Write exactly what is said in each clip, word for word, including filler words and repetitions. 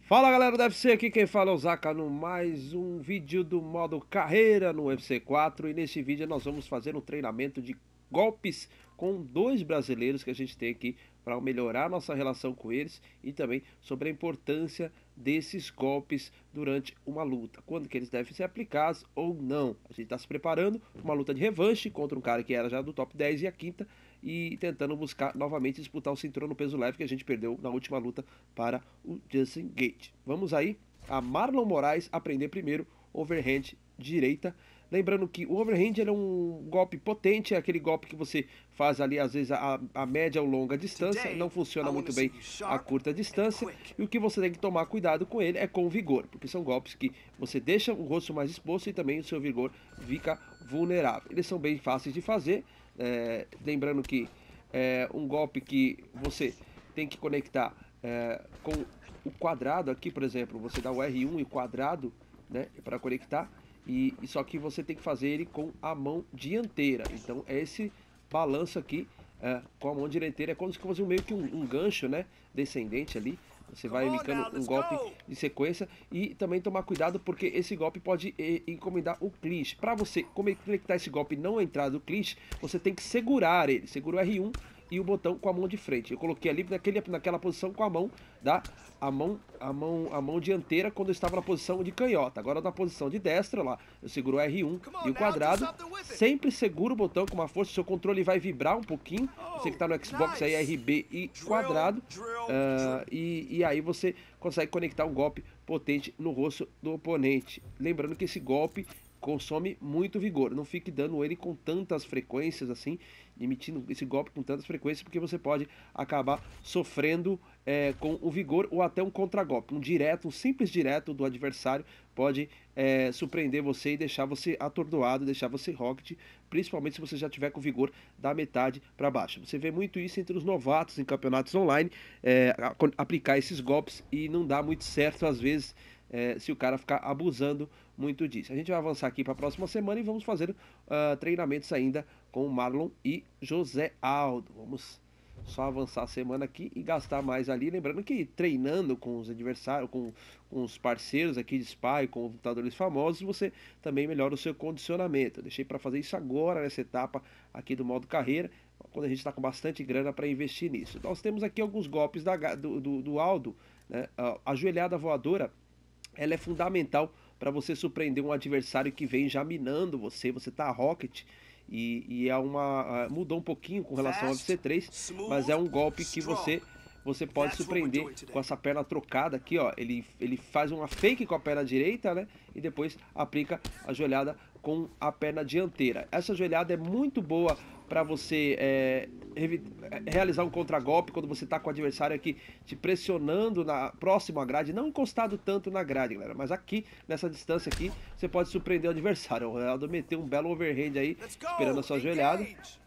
Fala galera do U F C, aqui quem fala é o Zaka no mais um vídeo do modo carreira no U F C quatro. E nesse vídeo nós vamos fazer um treinamento de golpes com dois brasileiros que a gente tem aqui para melhorar nossa relação com eles e também sobre a importância desses golpes durante uma luta, quando que eles devem ser aplicados ou não. A gente está se preparando para uma luta de revanche contra um cara que era já do top dez e a quinta, e tentando buscar novamente disputar o cinturão no peso leve que a gente perdeu na última luta para o Justin Gaethje. Vamos aí a Marlon Moraes aprender primeiro overhand direita. Lembrando que o overhand ele é um golpe potente, é aquele golpe que você faz ali às vezes a, a média ou longa distância, não funciona muito bem a curta distância, e o que você tem que tomar cuidado com ele é com o vigor, porque são golpes que você deixa o rosto mais exposto e também o seu vigor fica vulnerável. Eles são bem fáceis de fazer, é, lembrando que é um golpe que você tem que conectar é, com o quadrado aqui, por exemplo, você dá o R um e o quadrado, né, para conectar. E, e só que você tem que fazer ele com a mão dianteira. Então é esse balanço aqui é, com a mão dianteira. É como se fosse meio que um, um gancho, né, descendente ali. Você vai indicando um golpe de sequência. E também tomar cuidado porque esse golpe pode eh, encomendar o clinch. Para você conectar esse golpe e não entrar do clinch, você tem que segurar ele. Segura o R um e o botão com a mão de frente. Eu coloquei ali naquele, naquela posição com a mão da a mão a mão a mão dianteira quando eu estava na posição de canhota. Agora na posição de destra lá, eu seguro o R um e o quadrado. Sempre seguro o botão com uma força. O seu controle vai vibrar um pouquinho. Você que está no Xbox aí, R B e quadrado. Uh, e, e aí você consegue conectar um golpe potente no rosto do oponente. Lembrando que esse golpe consome muito vigor. Não fique dando ele com tantas frequências assim, emitindo esse golpe com tantas frequências, porque você pode acabar sofrendo é, com o vigor ou até um contragolpe. Um direto, um simples direto do adversário pode é, surpreender você e deixar você atordoado, deixar você rocket, principalmente se você já tiver com vigor da metade para baixo. Você vê muito isso entre os novatos em campeonatos online, é, aplicar esses golpes e não dá muito certo às vezes. É, se o cara ficar abusando muito disso. A gente vai avançar aqui para a próxima semana e vamos fazer uh, treinamentos ainda com o Marlon e José Aldo. Vamos só avançar a semana aqui e gastar mais ali. Lembrando que treinando com os adversários, com, com os parceiros aqui de Spy, com lutadores famosos, você também melhora o seu condicionamento. Eu deixei para fazer isso agora nessa etapa aqui do modo carreira, quando a gente está com bastante grana para investir nisso. Nós temos aqui alguns golpes da, do, do, do Aldo, né? A ajoelhada voadora, ela é fundamental para você surpreender um adversário que vem já minando você, você tá rocket, e, e é uma, mudou um pouquinho com relação ao U F C três, mas é um golpe que você você pode surpreender com essa perna trocada aqui, ó. Ele, ele faz uma fake com a perna direita, né, e depois aplica a joelhada com a perna dianteira. Essa joelhada é muito boa para você é, realizar um contragolpe quando você está com o adversário aqui te pressionando na próxima grade, não encostado tanto na grade, galera, mas aqui nessa distância aqui você pode surpreender o adversário. O Ronaldo meteu um belo overhand aí, esperando a sua joelhada.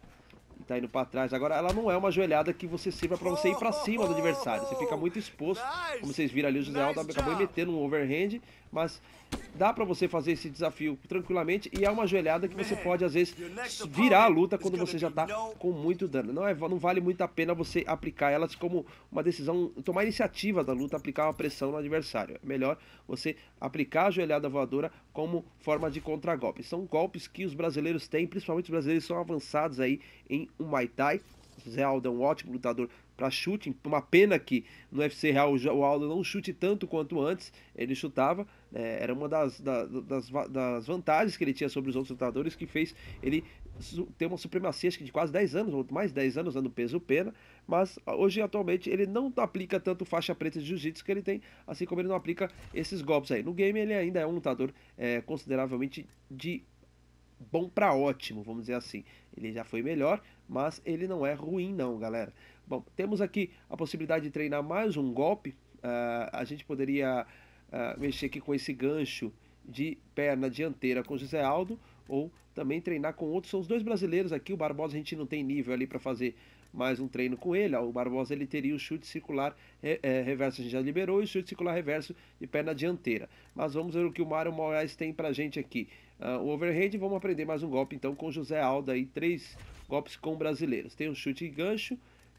E tá indo para trás. Agora ela não é uma joelhada que você sirva para você ir para cima do adversário. Você fica muito exposto. Como vocês viram ali, o José Aldo acabou metendo um overhand, mas dá para você fazer esse desafio tranquilamente, e é uma joelhada que você pode às vezes virar a luta quando você já tá com muito dano. Não, é, não vale muito a pena você aplicar elas como uma decisão, tomar a iniciativa da luta, aplicar uma pressão no adversário. É melhor você aplicar a joelhada voadora como forma de contragolpe. São golpes que os brasileiros têm, principalmente os brasileiros são avançados aí em um Muay Thai. O Zé Aldo é um ótimo lutador para chute. Uma pena que no U F C real o Aldo não chute tanto quanto antes ele chutava. É, era uma das, da, das, das vantagens que ele tinha sobre os outros lutadores, que fez ele ter uma supremacia acho que de quase dez anos, ou mais de dez anos dando peso pena. Mas hoje, atualmente, ele não aplica tanto faixa preta de jiu-jitsu que ele tem, assim como ele não aplica esses golpes aí. No game ele ainda é um lutador é, consideravelmente de bom para ótimo, vamos dizer assim. Ele já foi melhor, mas ele não é ruim não, galera. Bom, temos aqui a possibilidade de treinar mais um golpe. Uh, a gente poderia uh, mexer aqui com esse gancho de perna dianteira com o José Aldo, ou também treinar com outros. São os dois brasileiros aqui. O Barbosa a gente não tem nível ali para fazer mais um treino com ele. O Barbosa ele teria o chute circular é, é, reverso, a gente já liberou, e o chute circular reverso de perna dianteira. Mas vamos ver o que o Mário Moraes tem pra gente aqui. Uh, o overhead, vamos aprender mais um golpe então com o José Aldo aí, três golpes com brasileiros. Tem o chute e gancho,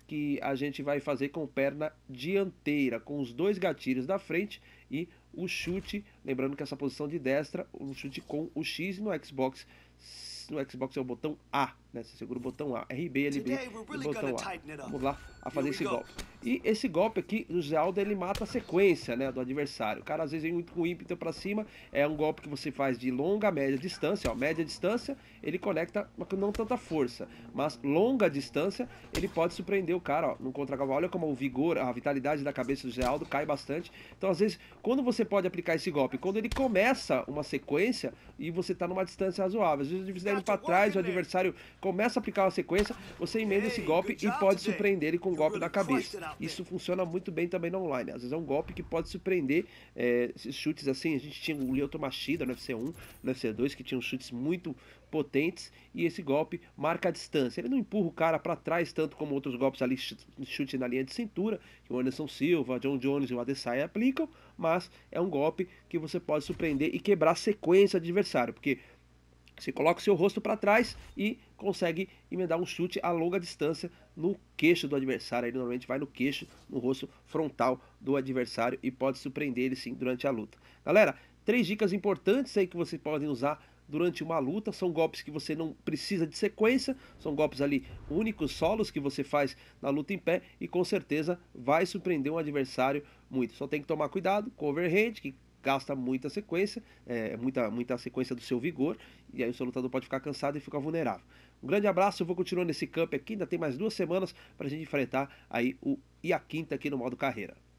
que a gente vai fazer com perna dianteira, com os dois gatilhos da frente e o chute, lembrando que essa posição de destra, o chute com o X no Xbox, no Xbox é o botão A, né? Você segura o botão A, R B, L B e botão A. Vamos lá a fazer esse golpe. E esse golpe aqui, o Zelda, ele mata a sequência, né, do adversário. O cara às vezes vem muito com ímpeto pra cima, é um golpe que você faz de longa, média distância, ó, média distância, ele conecta, mas com não tanta força, mas longa distância, ele pode surpreender o cara, ó, no contra-golpe. Olha como o vigor, a vitalidade da cabeça do Geraldo cai bastante. Então às vezes, quando você pode aplicar esse golpe, quando ele começa uma sequência e você tá numa distância razoável, às vezes você der ele pra trás, o adversário começa a aplicar uma sequência, você emenda esse golpe e pode surpreender ele com um golpe na cabeça. Isso funciona muito bem também no online. Às vezes é um golpe que pode surpreender, é, esses chutes assim. A gente tinha o Lyoto Machida no U F C um, no U F C dois, que tinham chutes muito potentes, e esse golpe marca a distância. Ele não empurra o cara para trás tanto como outros golpes ali, chute na linha de cintura, que o Anderson Silva, John Jones e o Adesanya aplicam, mas é um golpe que você pode surpreender e quebrar a sequência do adversário, porque você coloca o seu rosto para trás e consegue emendar um chute a longa distância no queixo do adversário. Ele normalmente vai no queixo, no rosto frontal do adversário, e pode surpreender ele sim durante a luta. Galera, três dicas importantes aí que vocês podem usar durante uma luta. São golpes que você não precisa de sequência, são golpes ali únicos, solos, que você faz na luta em pé, e com certeza vai surpreender um adversário muito. Só tem que tomar cuidado com o overhand, que gasta muita sequência, é, muita, muita sequência do seu vigor, e aí o seu lutador pode ficar cansado e ficar vulnerável. Um grande abraço, eu vou continuar nesse camp aqui, ainda tem mais duas semanas para a gente enfrentar aí o Iaquinta aqui no modo carreira.